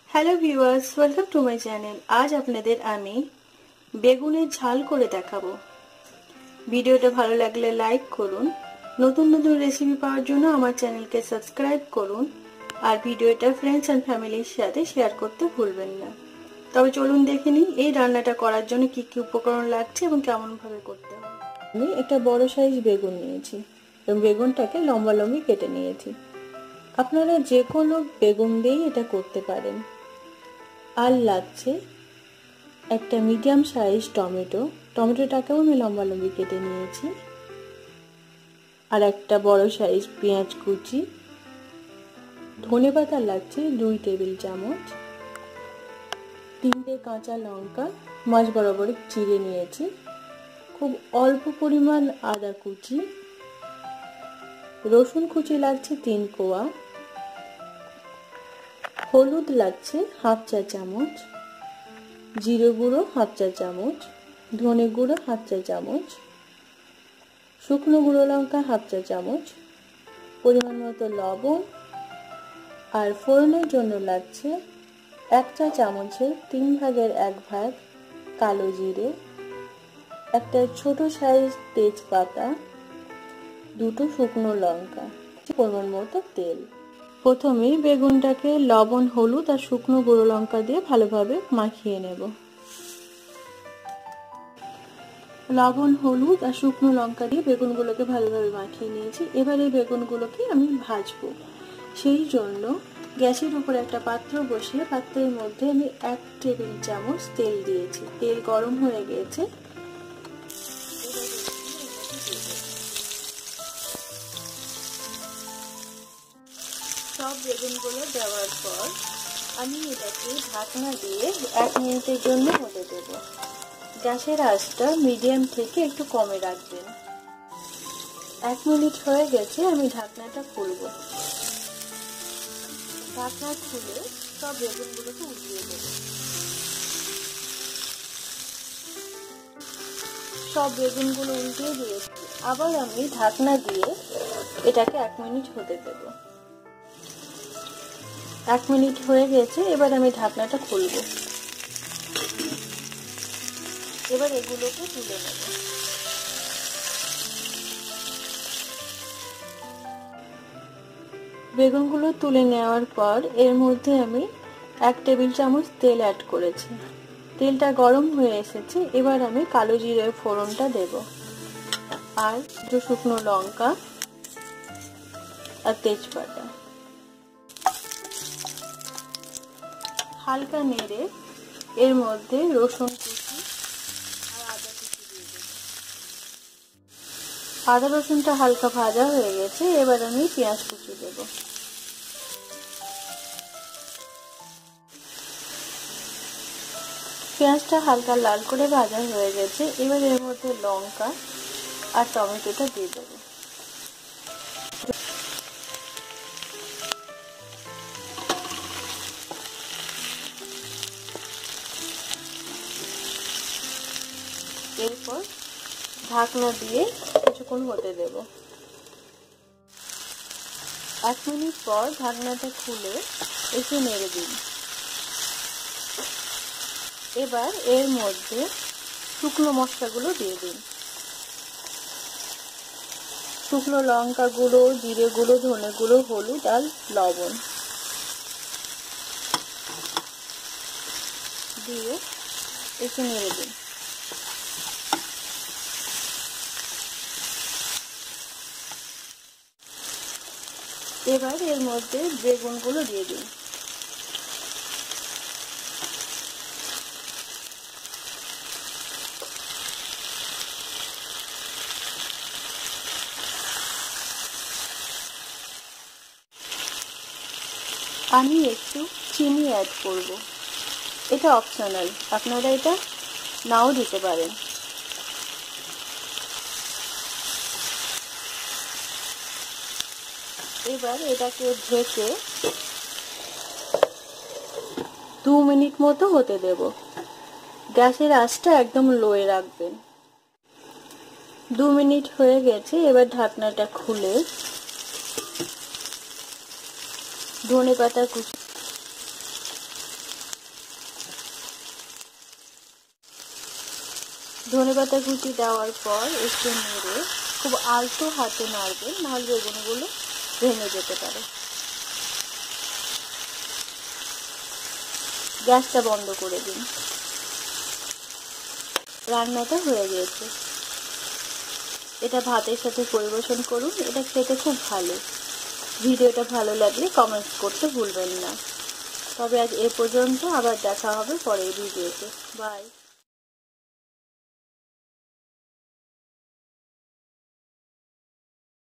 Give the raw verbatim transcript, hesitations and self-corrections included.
Hello viewers, welcome to my channel. আজ আপনাদের আমি বেগুনের ঝাল করে দেখাবো। ভিডিওটা ভালো লাগলে লাইক করুন, নতুন নতুন রেসিপি পাওয়ার জন্য আমার চ্যানেলকে সাবস্ক্রাইব করুন, আর ভিডিওটা ফ্রেন্ডস অ্যান্ড ফ্যামিলির সাথে শেয়ার করতে ভুলবেন না। তবে চলুন দেখে নিই এই রান্নাটা করার জন্য কি কি উপকরণ লাগছে এবং কেমন ভাবে করতে হয়। আমি একটা বড় সাইজ বেগুন নিয়েছি এবং বেগুনটাকে লম্বা লম্বি কেটে নিয়েছি। আপনারা যে কোনো বেগুন দিয়েই এটা করতে পারেন। আর লাগছে একটা মিডিয়াম সাইজ টমেটো, টমেটোটাকেও আমি লম্বা লম্বি কেটে নিয়েছি। আর একটা বড় সাইজ পেঁয়াজ কুচি, ধনেপাতা লাগছে দুই টেবিল চামচ, তিনটে কাঁচা লঙ্কা মাঝ বরাবর চিড়ে নিয়েছি, খুব অল্প পরিমাণ আদা কুচি, রসুন কুচি লাগছে তিন কোয়া, হলুদ লাগছে হাফ চা চামচ, জিরে গুঁড়ো হাফ চা চামচ, ধনে গুঁড়ো হাফ চা চামচ, শুকনো গুঁড়ো লঙ্কা হাফ চা চামচ, পরিমাণ মতো লবণ, আর ফোড়নের জন্য লাগছে এক চা চামচের তিন ভাগের এক ভাগ কালো জিরে, একটা ছোট সাইজ তেজপাতা, দুটো শুকনো লঙ্কা, পরিমাণ মতো তেল। প্রথমে বেগুনটাকে লবণ, হলুদ আর শুকনো গুঁড়ো লঙ্কা দিয়ে ভালোভাবে মাখিয়ে নেব। লবণ, হলুদ আর শুকনো লঙ্কা দিয়ে বেগুনগুলোকে ভালোভাবে মাখিয়ে নিয়েছি। এবার এই বেগুনগুলোকে আমি ভাজবো। সেই জন্য গ্যাসের উপরে একটা পাত্র বসিয়ে পাত্রের মধ্যে আমি এক টেবিল চামচ তেল দিয়েছি। তেল গরম হয়ে গেছে। সব বেগুনগুলো দেওয়ার পর আমি এটাকে ঢাকনা দিয়ে এক মিনিটের জন্য হতে দেব। গ্যাসের আঁচটা মিডিয়াম থেকে একটু কমে রাখবেন। এক মিনিট হয়ে গেছে, আমি ঢাকনাটা খুলব। ঢাকনা খুলে সব বেগুনগুলোকে উঠিয়ে দেব। সব বেগুনগুলো উল্টিয়ে দিয়েছি। আবার আমি ঢাকনা দিয়ে এটাকে এক মিনিট হতে দেব। এক মিনিট হয়ে গেছে, এবার আমি ঢাকনাটা খুলব। এবার এগুলোকে তুলে নেব। বেগুনগুলো তুলে নেওয়ার পর এর মধ্যে আমি এক টেবিল চামচ তেল অ্যাড করেছি। তেলটা গরম হয়ে এসেছে। এবার আমি কালো জিরের ফোড়নটা দেব, আর দুটো শুকনো লঙ্কা আর তেজপাতা। হালকা নেড়ে এর মধ্যে রসুন কুচি আর আদা কুচি দিয়ে দেব। আদা রসুনটা হালকা ভাজা হয়ে গেছে। এবার আমি পেঁয়াজ কুচি দেব। পেঁয়াজটা হালকা লাল করে ভাজা হয়ে গেছে। এবার এর মধ্যে লঙ্কা আর টমেটোটা দিয়ে দেব। এরপর ঢাকনা দিয়ে কিছুক্ষণ হতে দেব। এক মিনিট পর ঢাকনাটা খুলে একটু নেড়ে দিন। এবার এর মধ্যে শুকনো মশলাগুলো দিয়ে দিন। শুকনো লঙ্কা গুঁড়ো, জিরে গুঁড়ো, ধনে গুঁড়ো, হলুদ আর লবণ দিয়ে একটু নেড়ে দিন। এবার এর মধ্যে বেগুনগুলো দিয়ে দিন। আমি একটু চিনি অ্যাড করব। এটা অপশনাল, আপনারা এটা নাও দিতে পারেন। এবার এটাকে ঢেকে দু মিনিট মতো হতে দেব। গ্যাসের আঁচটা একদম লোয়ে রাখবেন। দু মিনিট হয়ে গেছে। এবার ঢাকনাটা খুলে ধনেপাতা কুচি ধনেপাতা কুচি দেওয়ার পর একটু নেড়ে খুব আলতো হাতে নাড়বেন, নাহলে বেগুনগুলো ভেঙে যেতে পারে। গ্যাসটা বন্ধ করে দিন। রান্নাটা হয়ে গিয়েছে। এটা ভাতের সাথে পরিবেশন করুন, এটা খেতে খুব ভালো। ভিডিওটা ভালো লাগলে কমেন্ট করতে ভুলবেন না। তবে আজ এ পর্যন্ত, আবার দেখা হবে পরের ভিডিওতে। বাই।